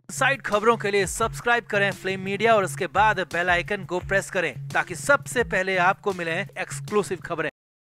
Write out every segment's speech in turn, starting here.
Side खबरों के लिए सब्सक्राइब करें फ्लेम मीडिया और उसके बाद बेल आइकन को प्रेस करें ताकि सबसे पहले आपको मिले एक्सक्लूसिव खबरें।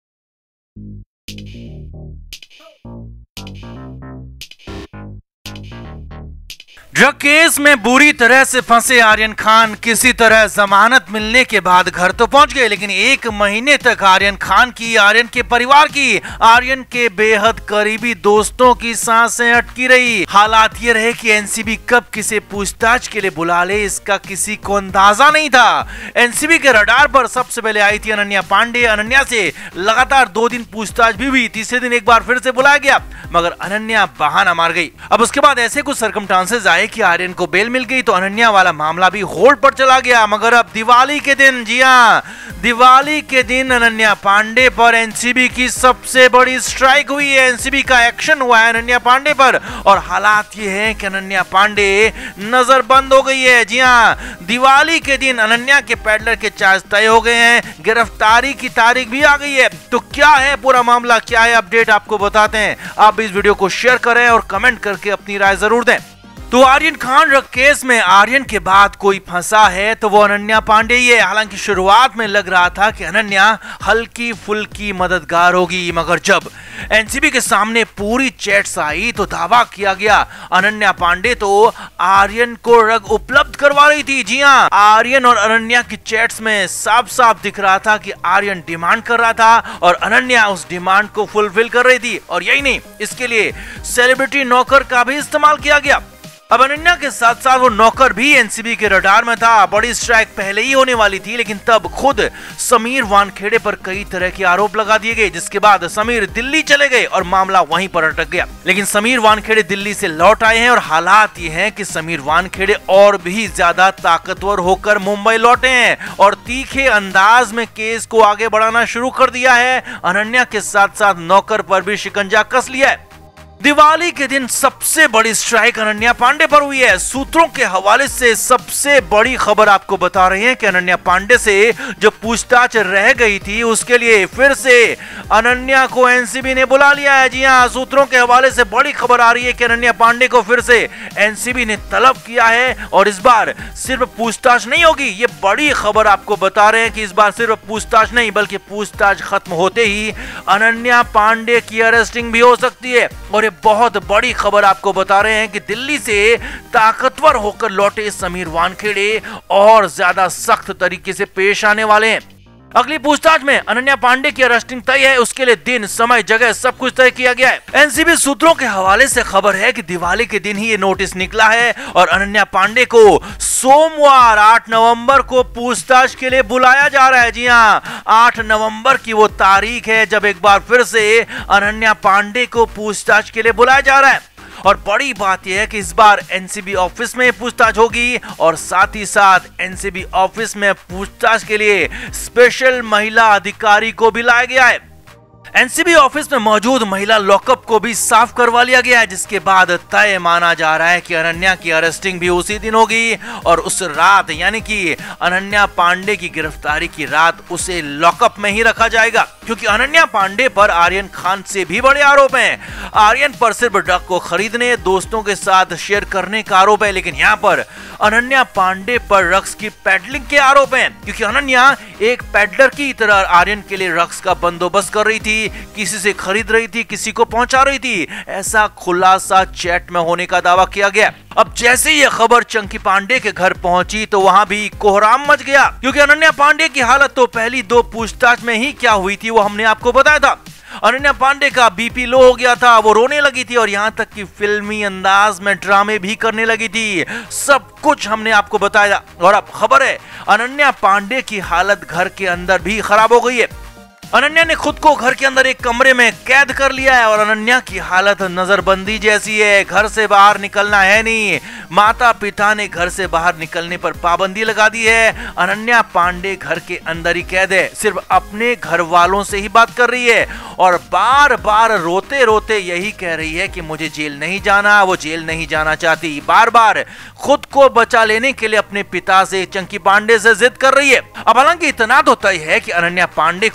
ड्रग केस में बुरी तरह से फंसे आर्यन खान किसी तरह जमानत मिलने के बाद घर तो पहुंच गए, लेकिन एक महीने तक आर्यन खान की, आर्यन के परिवार की, आर्यन के बेहद करीबी दोस्तों की सांसें अटकी रही। हालात ये रहे कि एनसीबी कब किसे पूछताछ के लिए बुला ले इसका किसी को अंदाजा नहीं था। एनसीबी के रडार पर सबसे पहले आई थी अनन्या पांडे। अनन्या से लगातार 2 दिन पूछताछ भी हुई। तीसरे दिन एक बार फिर से बुलाया गया, मगर अनन्या बहाना मार गई। अब उसके बाद ऐसे कुछ सर्कमस्टांसेस आए कि आर्यन को बेल मिल गई तो अनन्या वाला मामला भी होल्ड पर चला गया। मगर अब दिवाली के दिन, जी हां, दिवाली के दिन अनन्या पांडे पर एनसीबी की सबसे बड़ी स्ट्राइक हुई है। एनसीबी का एक्शन हुआ है अनन्या पांडे पर और हालात ये हैं कि अनन्या पांडे नजरबंद हो गई है। जी हां, दिवाली के दिन अनन्या के पैडलर के चार्ज तय हो गए हैं, गिरफ्तारी की तारीख भी आ गई है। तो क्या है पूरा मामला, क्या है अपडेट, आपको बताते हैं। आप इस वीडियो को शेयर करें और कमेंट करके अपनी राय जरूर दें। तो आर्यन खान ड्रग केस में आर्यन के बाद कोई फंसा है तो वो अनन्या पांडे ही है। हालांकि शुरुआत में लग रहा था कि अनन्या हल्की फुल्की मददगार होगी, मगर जब एनसीबी के सामने पूरी चैट्स आई तो दावा किया गया अनन्या पांडे तो आर्यन को ड्रग उपलब्ध करवा रही थी। जी हां, आर्यन और अनन्या की चैट्स में साफ साफ दिख रहा था कि आर्यन डिमांड कर रहा था और अनन्या उस डिमांड को फुलफिल कर रही थी। और यही नहीं, इसके लिए सेलिब्रिटी नौकर का भी इस्तेमाल किया गया। अब अनन्या के साथ साथ वो नौकर भी एनसीबी के रडार में था। बड़ी स्ट्राइक पहले ही होने वाली थी, लेकिन तब खुद समीर वानखेड़े पर कई तरह के आरोप लगा दिए गए, जिसके बाद समीर दिल्ली चले गए और मामला वहीं पर अटक गया। लेकिन समीर वानखेड़े दिल्ली से लौट आए हैं और हालात ये हैं कि समीर वानखेड़े और भी ज्यादा ताकतवर होकर मुंबई लौटे हैं और तीखे अंदाज में केस को आगे बढ़ाना शुरू कर दिया है। अनन्या के साथ साथ नौकर पर भी शिकंजा कस लिया है। दिवाली के दिन सबसे बड़ी स्ट्राइक अनन्या पांडे पर हुई है। सूत्रों के हवाले से सबसे बड़ी खबर आपको बता रहे हैं कि अनन्या पांडे से जो पूछताछ रह गई थी उसके लिए फिर से अनन्या को एनसीबी ने बुला लिया है। जी हां, सूत्रों के हवाले से बड़ी खबर आ रही है कि अनन्या पांडे को फिर से एनसीबी ने तलब किया है और इस बार सिर्फ पूछताछ नहीं होगी। ये बड़ी खबर आपको बता रहे हैं कि इस बार सिर्फ पूछताछ नहीं बल्कि पूछताछ खत्म होते ही अनन्या पांडे की अरेस्टिंग भी हो सकती है। और बहुत बड़ी खबर आपको बता रहे हैं कि दिल्ली से ताकतवर होकर लौटे समीर वानखेड़े और ज्यादा सख्त तरीके से पेश आने वाले हैं। अगली पूछताछ में अनन्या पांडे की अरेस्टिंग तय है। उसके लिए दिन, समय, जगह सब कुछ तय किया गया है। एनसीबी सूत्रों के हवाले से खबर है कि दिवाली के दिन ही ये नोटिस निकला है और अनन्या पांडे को सोमवार 8 नवंबर को पूछताछ के लिए बुलाया जा रहा है। जी हां, 8 नवंबर की वो तारीख है जब एक बार फिर से अनन्या पांडे को पूछताछ के लिए बुलाया जा रहा है। और बड़ी बात यह है कि इस बार एनसीबी ऑफिस में पूछताछ होगी और साथ ही साथ एनसीबी ऑफिस में पूछताछ के लिए स्पेशल महिला अधिकारी को भी लाया गया है। एनसीबी ऑफिस में मौजूद महिला लॉकअप को भी साफ करवा लिया गया है, जिसके बाद तय माना जा रहा है कि अनन्या की अरेस्टिंग भी उसी दिन होगी और उस रात यानी कि अनन्या पांडे की गिरफ्तारी की रात उसे लॉकअप में ही रखा जाएगा, क्योंकि अनन्या पांडे पर आर्यन खान से भी बड़े आरोप हैं। आर्यन पर सिर्फ ड्रग को खरीदने, दोस्तों के साथ शेयर करने का आरोप है, लेकिन यहाँ पर अनन्या पांडे पर ड्रग्स की पेडलिंग के आरोप हैं, क्योंकि अनन्या एक पेडलर की तरह आर्यन के लिए ड्रग्स का बंदोबस्त कर रही थी, किसी से खरीद रही थी, किसी को पहुंचा रही थी। ऐसा खुलासा चैट में होने का दावा किया गया। अब जैसे ये खबर चंकी पांडे के घर पहुंची तो वहां भी कोहराम मच गया, क्योंकि अनन्या पांडे की हालत तो पहली 2 पूछताछ में ही क्या हुई थी वो हमने आपको बताया था। अनन्या पांडे का बीपी लो हो गया था, वो रोने लगी थी और यहाँ तक कि फिल्मी अंदाज में ड्रामे भी करने लगी थी। सब कुछ हमने आपको बताया और अब खबर है अनन्या पांडे की हालत घर के अंदर भी खराब हो गई है। अनन्या ने खुद को घर के अंदर एक कमरे में कैद कर लिया है और अनन्या की हालत नजरबंदी जैसी है। घर से बाहर निकलना है नहीं। माता पिता ने घर से बाहर निकलने पर पाबंदी लगा दी है। अनन्या पांडे घर के अंदर ही कैद है, सिर्फ अपने घर वालों से ही बात कर रही है और बार बार रोते रोते यही कह रही है कि मुझे जेल नहीं जाना। वो जेल नहीं जाना चाहती, बार बार खुद को बचा लेने के लिए अपने पिता से, चंकी पांडे से जिद कर रही है। अब हालांकि इतना तो तय है कि अनन्या पांडे को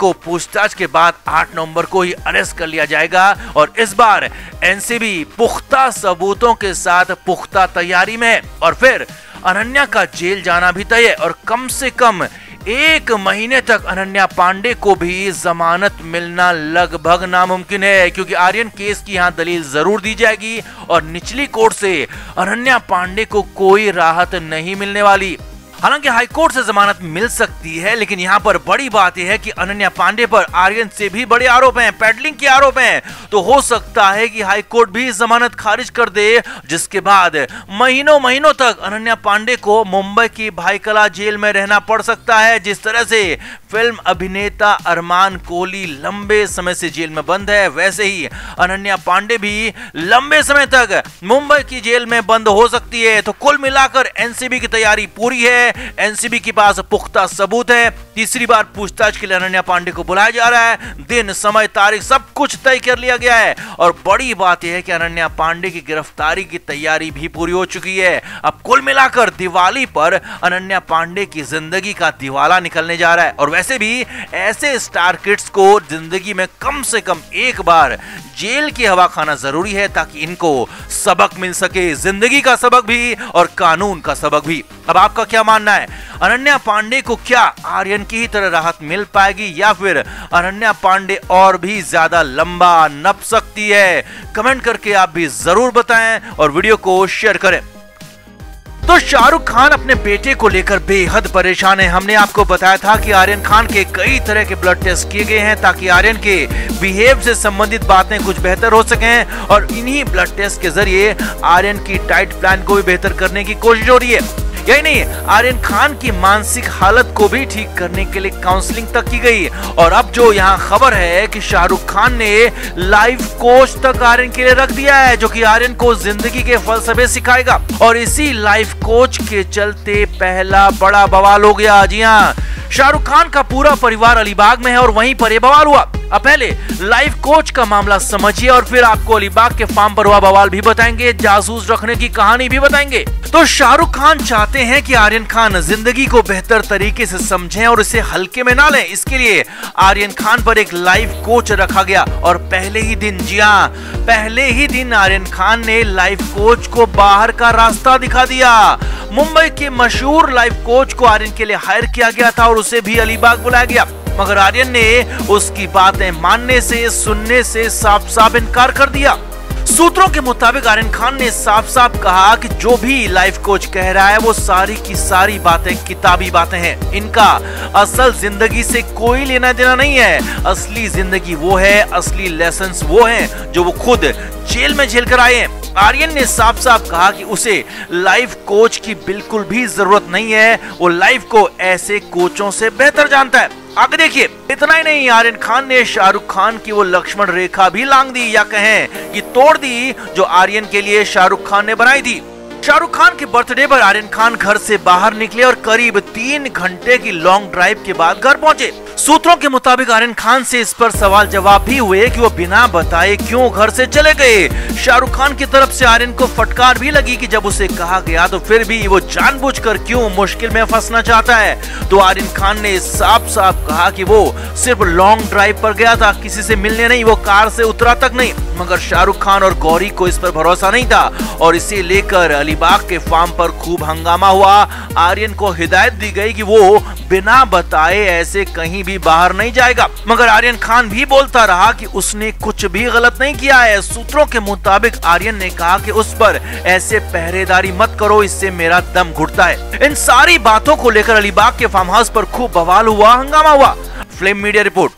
पूछताछ के बाद 8 नवंबर को ही अरेस्ट कर लिया जाएगा और इस बार एनसीबी पुख्ता सबूतों के साथ पुख्ता तैयारी में है और फिर अनन्या का जेल जाना भी तय है और कम से कम 1 महीने तक अनन्या पांडे को भी जमानत मिलना लगभग नामुमकिन है, क्योंकि आर्यन केस की यहाँ दलील जरूर दी जाएगी और निचली कोर्ट से अनन्या पांडे को कोई राहत नहीं मिलने वाली। हालांकि हाईकोर्ट से जमानत मिल सकती है, लेकिन यहाँ पर बड़ी बात यह है कि अनन्या पांडे पर आर्यन से भी बड़े आरोप हैं, पेडलिंग के आरोप हैं, तो हो सकता है कि हाईकोर्ट भी जमानत खारिज कर दे, जिसके बाद महीनों महीनों तक अनन्या पांडे को मुंबई की भाईकला जेल में रहना पड़ सकता है। जिस तरह से फिल्म अभिनेता अरमान कोहली लंबे समय से जेल में बंद है, वैसे ही अनन्या पांडे भी लंबे समय तक मुंबई की जेल में बंद हो सकती है। तो कुल मिलाकर एनसीबी की तैयारी पूरी है, एनसीबी के पास पुख्ता सबूत है। तीसरी बार पूछताछ के लिए अनन्या पांडे को बुलाया जा रहा है, दिन समय तारीख सब कुछ तय कर लिया गया है और बड़ी बात यह है कि अनन्या पांडे की गिरफ्तारी की तैयारी भी पूरी हो चुकी है। अब कुल मिलाकर दिवाली पर अनन्या पांडे की जिंदगी का दिवाला निकलने जा रहा है और वैसे भी ऐसे स्टार किड्स को जिंदगी में कम से कम एक बार जेल की हवा खाना जरूरी है, ताकि इनको सबक मिल सके, जिंदगी का सबक भी और कानून का सबक भी। अब आपका क्या मानना है, अनन्या पांडे को क्या आर्यन की ही तरह राहत मिल पाएगी या फिर अनन्या पांडे और भी ज्यादा लंबा नप सकती है? कमेंट करके आप भी जरूर बताएं और वीडियो को शेयर करें। तो शाहरुख खान अपने बेटे को लेकर बेहद परेशान है। हमने आपको बताया था कि आर्यन खान के कई तरह के ब्लड टेस्ट किए गए हैं ताकि आर्यन के बिहेव से संबंधित बातें कुछ बेहतर हो सकें और इन्हीं ब्लड टेस्ट के जरिए आर्यन की डाइट प्लान को भी बेहतर करने की कोशिश हो रही है। यही नहीं, आर्यन खान की मानसिक हालत को भी ठीक करने के लिए काउंसलिंग तक की गई और अब जो यहाँ खबर है कि शाहरुख खान ने लाइफ कोच तक आर्यन के लिए रख दिया है, जो कि आर्यन को जिंदगी के फलसफे सिखाएगा और इसी लाइफ कोच के चलते पहला बड़ा बवाल हो गया। जी हाँ, शाहरुख खान का पूरा परिवार अलीबाग में है और वहीं पर यह बवाल हुआ। अब पहले लाइफ कोच का मामला समझिए और फिर आपको अलीबाग के फार्म पर हुआ बवाल भी बताएंगे, जासूस रखने की कहानी भी बताएंगे। तो शाहरुख खान चाहते हैं कि आर्यन खान जिंदगी को बेहतर तरीके से समझें और इसे हल्के में ना लें। इसके लिए आर्यन खान पर एक लाइफ कोच रखा गया और पहले ही दिन, जी हाँ, पहले ही दिन आर्यन खान ने लाइफ कोच को बाहर का रास्ता दिखा दिया। मुंबई के मशहूर लाइफ कोच को आर्यन के लिए हायर किया गया था और उसे भी अलीबाग बुलाया गया, मगर आर्यन ने उसकी बातें मानने से, सुनने से साफ साफ इनकार कर दिया। सूत्रों के मुताबिक आर्यन खान ने साफ साफ कहा कि जो भी लाइफ कोच कह रहा है वो सारी की सारी बातें किताबी बातें हैं, इनका असल जिंदगी से कोई लेना देना नहीं है। असली जिंदगी वो है, असली लेसन्स वो हैं जो वो खुद जेल में झेल कर आए हैं। आर्यन ने साफ साफ कहा कि उसे लाइफ कोच की बिल्कुल भी जरूरत नहीं है, वो लाइफ को ऐसे कोचों से बेहतर जानता है। आगे देखिए, इतना ही नहीं, आर्यन खान ने शाहरुख खान की वो लक्ष्मण रेखा भी लांग दी या कहें कि तोड़ दी जो आर्यन के लिए शाहरुख खान ने बनाई थी। शाहरुख खान के बर्थडे पर आर्यन खान घर से बाहर निकले और करीब 3 घंटे की लॉन्ग ड्राइव के बाद घर पहुंचे। सूत्रों के मुताबिक आर्यन खान से इस पर सवाल जवाब भी हुए कि वो बिना बताए क्यों घर से चले गए। शाहरुख खान की तरफ से आर्यन को फटकार भी लगी कि जब उसे कहा गया तो फिर भी वो जानबूझकर क्यों मुश्किल में फंसना चाहता है। तो आर्यन खान ने साफ साफ कहा कि वो सिर्फ लॉन्ग ड्राइव पर गया था, किसी से मिलने नहीं, वो कार से उतरा तक नहीं। मगर शाहरुख खान और गौरी को इस पर भरोसा नहीं था और इसे लेकर अलीबाग के फार्म पर खूब हंगामा हुआ। आर्यन को हिदायत दी गई कि वो बिना बताए ऐसे कहीं भी बाहर नहीं जाएगा, मगर आर्यन खान भी बोलता रहा कि उसने कुछ भी गलत नहीं किया है। सूत्रों के मुताबिक आर्यन ने कहा कि उस पर ऐसे पहरेदारी मत करो, इससे मेरा दम घुटता है। इन सारी बातों को लेकर अलीबाग के फार्म हाउस पर खूब बवाल हुआ, हंगामा हुआ। Flame media report.